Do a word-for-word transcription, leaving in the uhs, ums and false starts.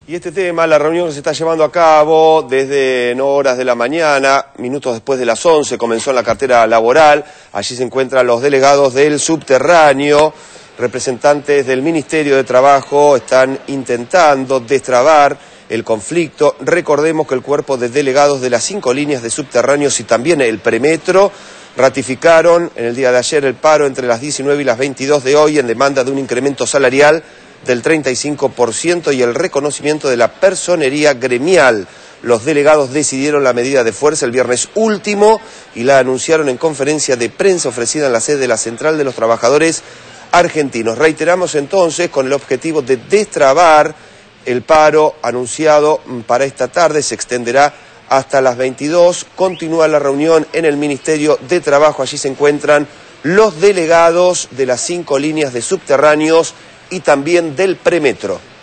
Y este tema, la reunión que se está llevando a cabo desde no horas de la mañana, minutos después de las once, comenzó en la cartera laboral. Allí se encuentran los delegados del subterráneo, representantes del Ministerio de Trabajo, están intentando destrabar el conflicto. Recordemos que el cuerpo de delegados de las cinco líneas de subterráneos y también el premetro ratificaron en el día de ayer el paro entre las diecinueve y las veintidós de hoy en demanda de un incremento salarial del treinta y cinco por ciento y el reconocimiento de la personería gremial. Los delegados decidieron la medida de fuerza el viernes último y la anunciaron en conferencia de prensa ofrecida en la sede de la Central de los Trabajadores Argentinos. Reiteramos entonces con el objetivo de destrabar el paro anunciado para esta tarde, se extenderá hasta las veintidós. Continúa la reunión en el Ministerio de Trabajo, allí se encuentran los delegados de las cinco líneas de subterráneos y también del premetro.